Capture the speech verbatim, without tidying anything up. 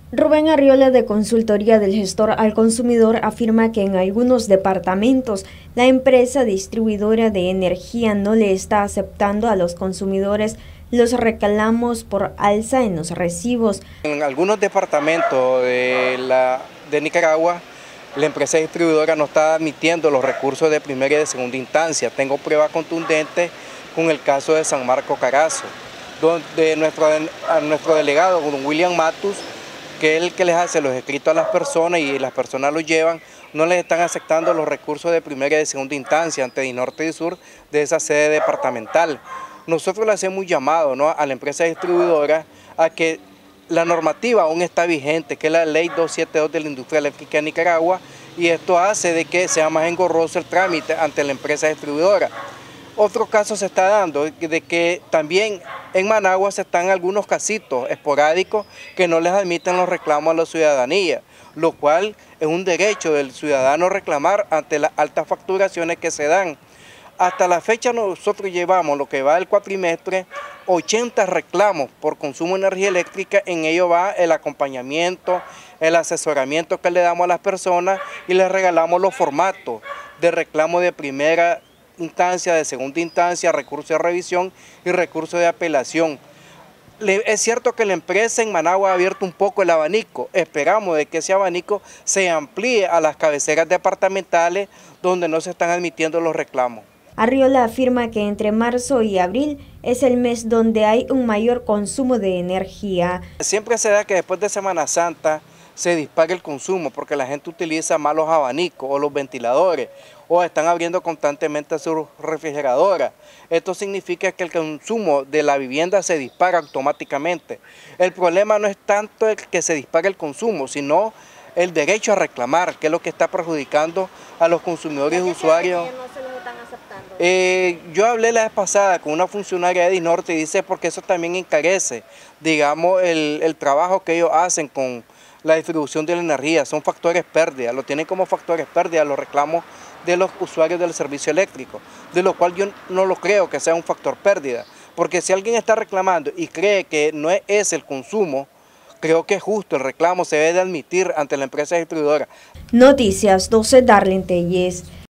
Rubén Arriola, de Consultoría del Gestor al Consumidor, afirma que en algunos departamentos la empresa distribuidora de energía no le está aceptando a los consumidores los reclamos por alza en los recibos. En algunos departamentos de, la, de Nicaragua, la empresa distribuidora no está admitiendo los recursos de primera y de segunda instancia. Tengo pruebas contundentes con el caso de San Marcos Carazo, donde nuestro, a nuestro delegado, don William Matus, que es el que les hace los escritos a las personas y las personas los llevan, no les están aceptando los recursos de primera y de segunda instancia ante el norte y sur de esa sede departamental. Nosotros le hacemos un llamado, ¿no?, a la empresa distribuidora a que la normativa aún está vigente, que es la ley doscientos setenta y dos de la industria eléctrica de Nicaragua, y esto hace de que sea más engorroso el trámite ante la empresa distribuidora. Otro caso se está dando de que también en Managua se están algunos casitos esporádicos que no les admiten los reclamos a la ciudadanía, lo cual es un derecho del ciudadano reclamar ante las altas facturaciones que se dan. Hasta la fecha nosotros llevamos, lo que va del cuatrimestre, ochenta reclamos por consumo de energía eléctrica. En ello va el acompañamiento, el asesoramiento que le damos a las personas y les regalamos los formatos de reclamo de primera instancia, de segunda instancia, recurso de revisión y recurso de apelación. Es cierto que la empresa en Managua ha abierto un poco el abanico, esperamos de que ese abanico se amplíe a las cabeceras departamentales donde no se están admitiendo los reclamos. Arriola afirma que entre marzo y abril es el mes donde hay un mayor consumo de energía. Siempre se da que después de Semana Santa se dispara el consumo porque la gente utiliza más los abanicos o los ventiladores o están abriendo constantemente sus refrigeradoras. Esto significa que el consumo de la vivienda se dispara automáticamente. El problema no es tanto el que se dispare el consumo, sino el derecho a reclamar, que es lo que está perjudicando a los consumidores y usuarios. Eh, yo hablé la vez pasada con una funcionaria de Edinorte y dice porque eso también encarece, digamos, el, el trabajo que ellos hacen con la distribución de la energía. Son factores pérdida, lo tienen como factores pérdida los reclamos de los usuarios del servicio eléctrico, de lo cual yo no lo creo que sea un factor pérdida, porque si alguien está reclamando y cree que no es ese el consumo, creo que es justo, el reclamo se debe de admitir ante la empresa distribuidora. Noticias doce, Darlene Telles.